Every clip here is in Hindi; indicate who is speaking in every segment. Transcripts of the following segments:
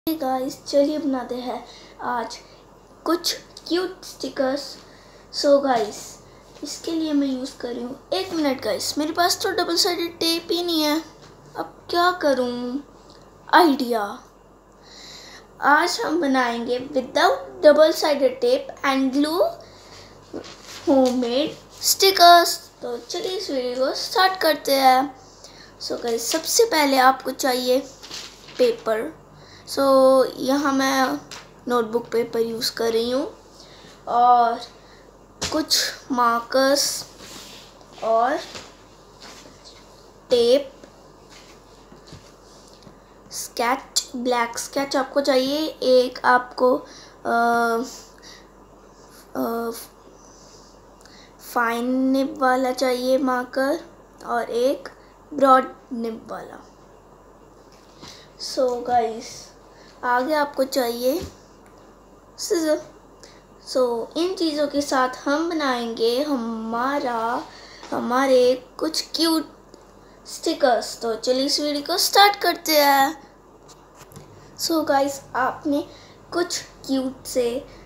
Speaker 1: गाइस चलिए बनाते हैं आज कुछ क्यूट स्टिकर्स। सो गाइस इसके लिए मैं यूज़ कर रही हूँ 1 मिनट। गाइस मेरे पास तो डबल साइडेड टेप ही नहीं है, अब क्या करूँ। आइडिया, आज हम बनाएंगे without double sided tape and glue homemade stickers. तो चलिए इस वीडियो को स्टार्ट करते हैं। सो गाइस सबसे पहले आपको चाहिए पेपर। सो यहाँ मैं नोटबुक पेपर यूज़ कर रही हूँ और कुछ मार्कर्स और टेप, स्केच, ब्लैक स्केच आपको चाहिए, एक आपको फाइन निब वाला चाहिए मार्कर और एक ब्रॉड निब वाला। सो गाइस आगे आपको चाहिए सीजर। सो इन चीज़ों के साथ हम बनाएंगे हमारे कुछ क्यूट स्टिकर्स। तो चलिए इस वीडियो को स्टार्ट करते हैं। सो गाइस आपने कुछ क्यूट से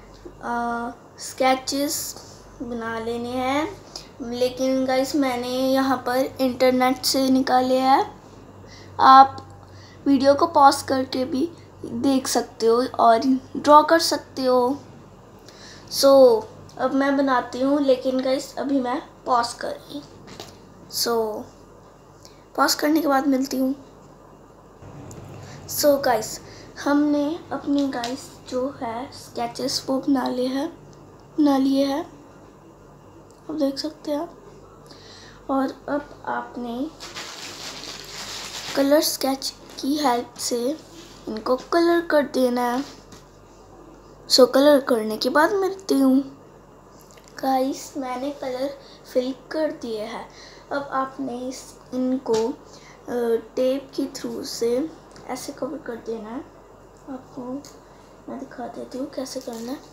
Speaker 1: स्केचेस बना लेने हैं, लेकिन गाइस मैंने यहाँ पर इंटरनेट से निकाले हैं। आप वीडियो को पॉज करके भी देख सकते हो और ड्रॉ कर सकते हो। सो अब मैं बनाती हूँ, लेकिन गाइस अभी मैं पॉज कर रही। सो पॉज करने के बाद मिलती हूँ। सो गाइस हमने अपनी गाइस जो है स्केचेस वो बना लिए हैं, अब देख सकते हैं। और अब आपने कलर स्केच की हेल्प से इनको कलर कर देना है। सो कलर करने के बाद मिलती हूँ। गाइस मैंने कलर फिल कर दिए हैं। अब आपने इनको टेप के थ्रू से ऐसे कवर कर देना है। आपको मैं दिखा देती हूँ कैसे करना है।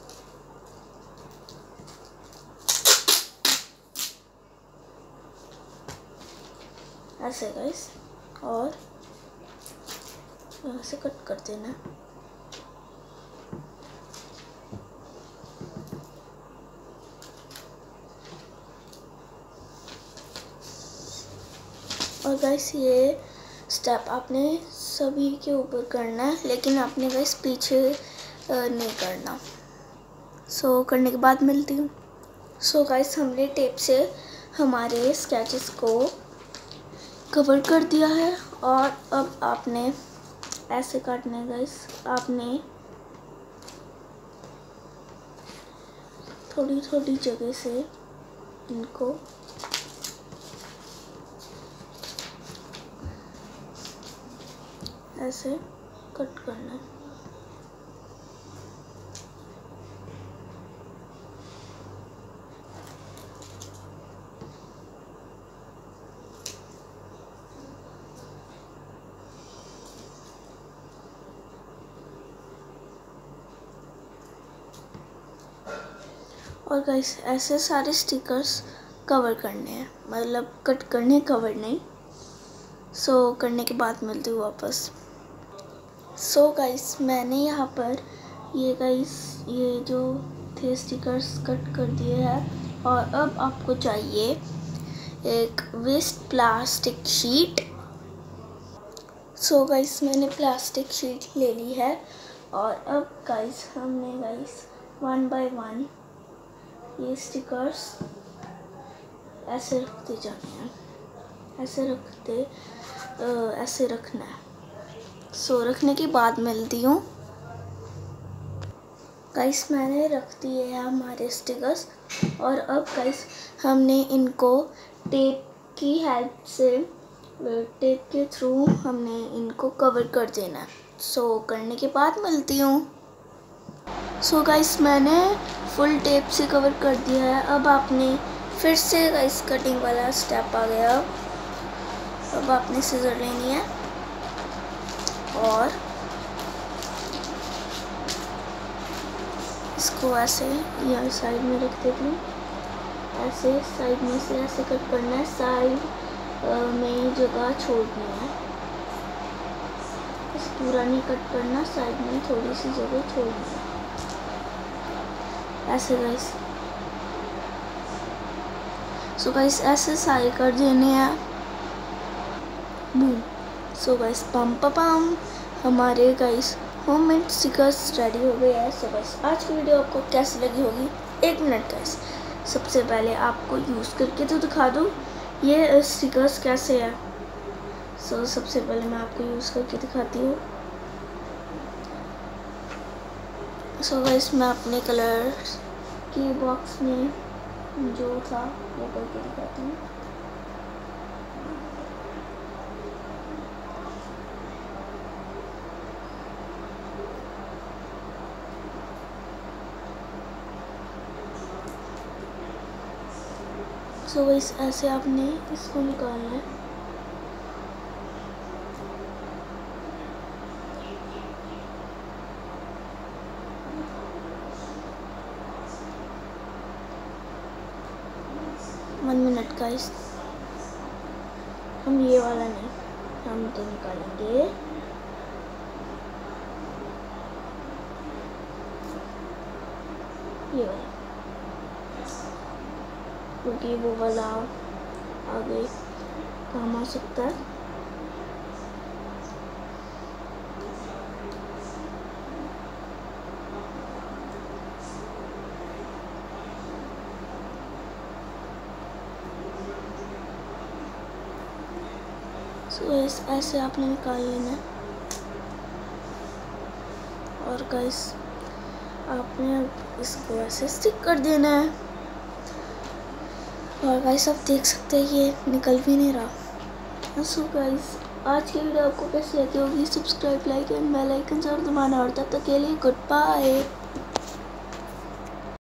Speaker 1: ऐसे गाइस, और यहाँ से कट कर देना। और गाइस ये स्टेप आपने सभी के ऊपर करना है, लेकिन आपने गाइस पीछे नहीं करना। सो करने के बाद मिलती हूँ। सो गाइस हमने टेप से हमारे स्केचेस को कवर कर दिया है और अब आपने ऐसे काटना है। गाइस आपने थोड़ी थोड़ी जगह से इनको ऐसे कट करना है। और गाइस ऐसे सारे स्टिकर्स कवर करने हैं, मतलब कट करने, कवर नहीं। सो करने के बाद मिलती हूँ वापस। सो गाइस मैंने यहाँ पर ये जो थे स्टिकर्स कट कर दिए हैं। और अब आपको चाहिए एक waste plastic sheet. So guys मैंने प्लास्टिक शीट ले ली है और अब गाइस हमने गाइस 1 बाय 1 ये स्टिकर्स ऐसे रखते जाने हैं, ऐसे रखना है। सो रखने के बाद मिलती हूँ। गाइस मैंने रख दिए हैं हमारे स्टिकर्स और अब गाइस हमने इनको टेप की हेल्प से, टेप के थ्रू हमने इनको कवर कर देना है। सो करने के बाद मिलती हूँ। सो गाइस मैंने फुल टेप से कवर कर दिया है। अब आपने फिर से गाइस कटिंग वाला स्टेप आ गया। अब आपने सीजर लेनी है और इसको ऐसे यहाँ साइड में रख देती हूँ। ऐसे साइड में से ऐसे कट करना है, साइड में जगह छोड़नी है। पूरा नहीं कट करना, साइड में थोड़ी सी जगह छोड़नी है ऐसे गाइस। सो गाइस ऐसे सारे कर देने हैं। बूम। सो गाइस पम पम हमारे गाइस होममेड स्टिकर्स रेडी हो गए हैं। सो गाइस आज की वीडियो आपको कैसी लगी होगी? 1 मिनट गाइस, सबसे पहले आपको यूज़ करके तो दिखा दूँ ये स्टिकर्स कैसे है। सो सबसे पहले मैं आपको यूज़ करके दिखाती हूँ। सो गाइस मैं अपने कलर की बॉक्स में जो था वो करके दिखाती हूँ। सो गाइस ऐसे आपने इसको निकालना है। वन मिनट गाइस, हम ये वाला नहीं, हम तो निकालेंगे ये वाला, क्योंकि वो वाला आगे काम आ सकता है। सो ऐसे आपने निकाल लेना है। और गाइस आपने अब इसको ऐसे स्टिक कर देना है। और गाइस आप देख सकते हैं ये निकल भी नहीं रहा। सो गाइस आज की वीडियो आपको कैसी लगी होगी? Subscribe, like and bell icon जरूर दबाना। और तब तक के लिए गुड बाय।